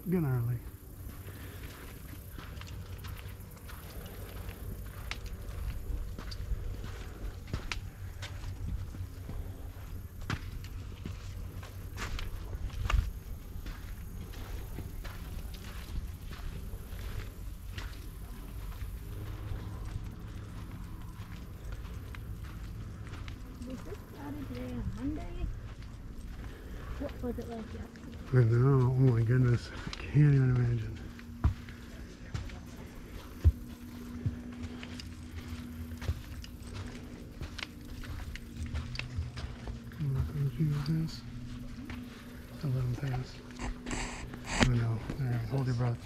Good early. Was this started today on Monday? What was it like yesterday? I know. Oh my goodness. I can't even imagine. Did you pass? I'll let him pass. Oh no. All right. Hold your breath.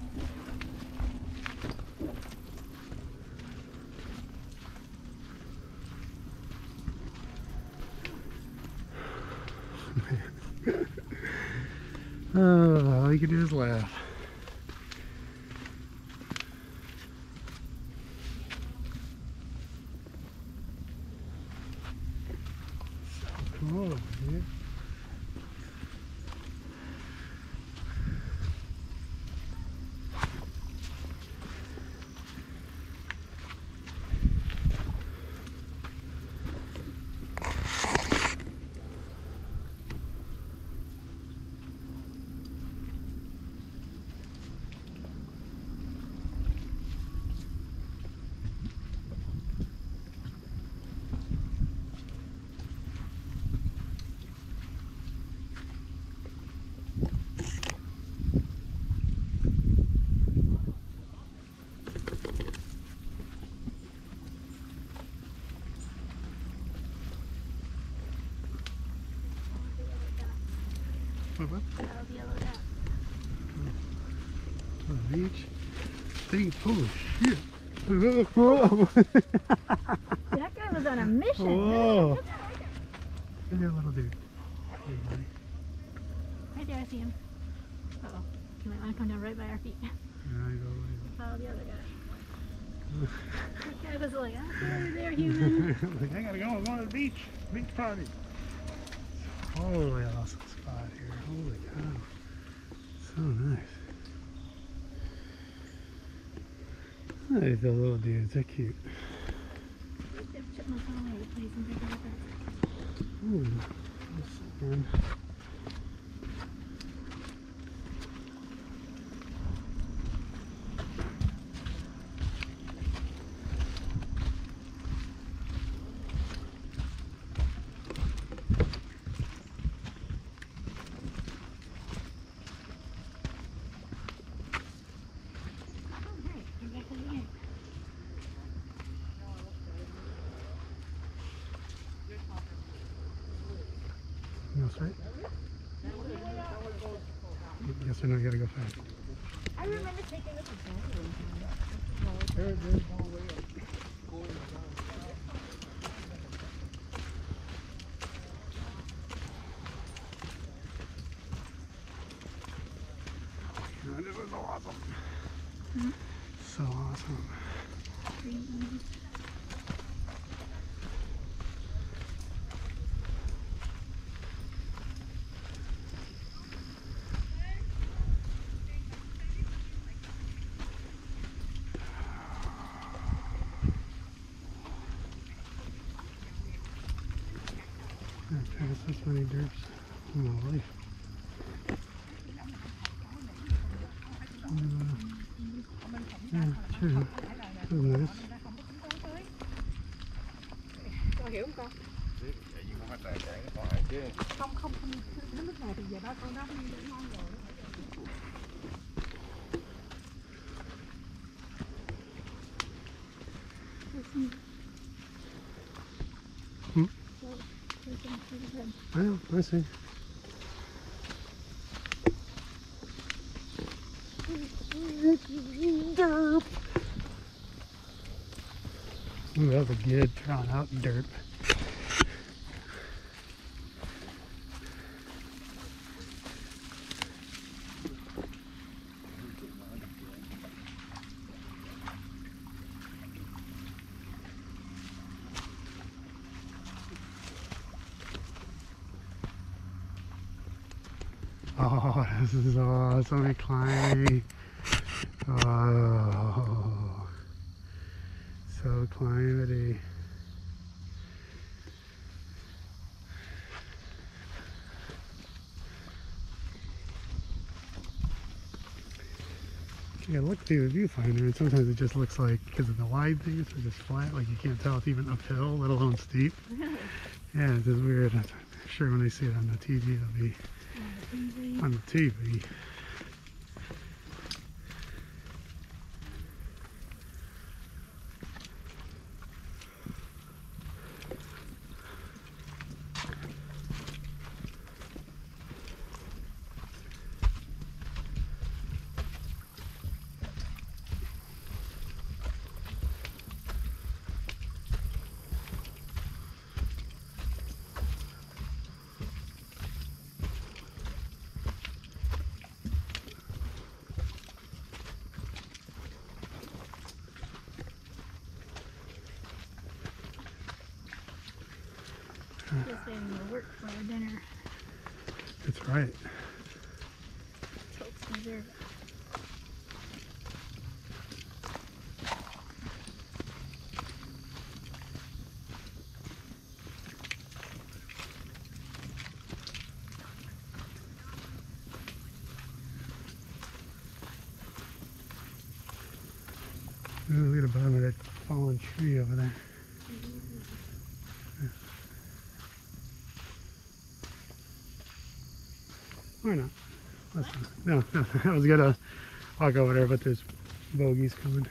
Oh, all you can do is laugh. So cool, man. What? That'll be a little down. To the beach. Holy shit. Whoa. That guy was on a mission. Whoa. Look at that right there. Look at that little dude. Hey, buddy. Right there, I see him. Uh-oh. He might want to come down right by our feet. Yeah, I go. Follow the other guy. That guy was like, oh, sorry there, human. Like, I gotta go. I'm going to the beach. Beach party. Holy awesome spot here. Holy cow. So nice. Nice, the little dudes. They're cute. There's chipmunks on the way. Play some big records. Ooh, that's fun. You go straight? Yes or no, you gotta go fast. I remember taking this This is awesome. Hmm? So awesome. I've passed this many derps in my life. Yeah, true. That's nice. Con hiểu không con? Không, không, đến lúc này thì giờ đó con đó nó ngon rồi. Well, I see. Derp. Ooh, that was a good drawn out derp. Oh, this is awesome climbing. Oh, so climbity. Yeah, look through the viewfinder, and sometimes it just looks like, because of the wide thing, it's just flat, like you can't tell it's even uphill, let alone steep. Really? Yeah, it's just weird. I'm sure when they see it on the TV, it'll be Easy. on the TV. Just having to work for our dinner. That's right. Folks deserve it. Ooh, look at the bottom of that fallen tree over there. Why not? That's fine. No, I was gonna walk over there, but there's bogeys coming.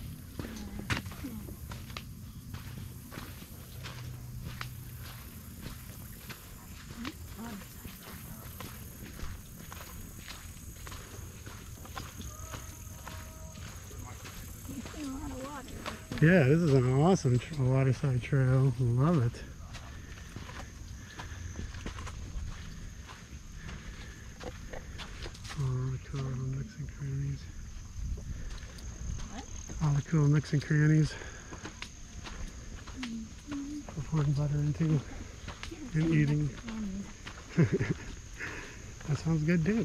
You've seen a lot of water. Yeah, this is an awesome waterside trail. Love it. All the cool little nooks and crannies. What? All the cool nooks and crannies. For pouring butter into and eating. That sounds good too.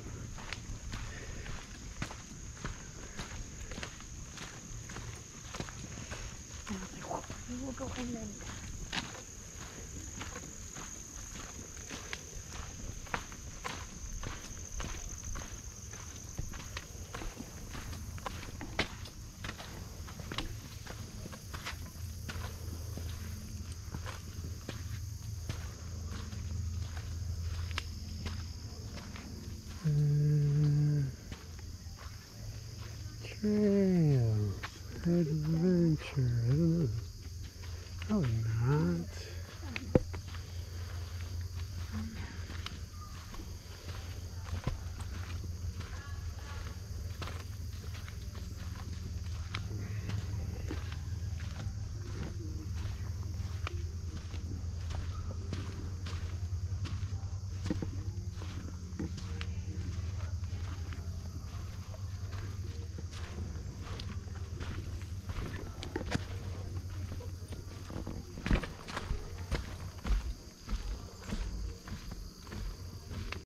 We'll go inland. Trails, adventure, I don't know. Probably not.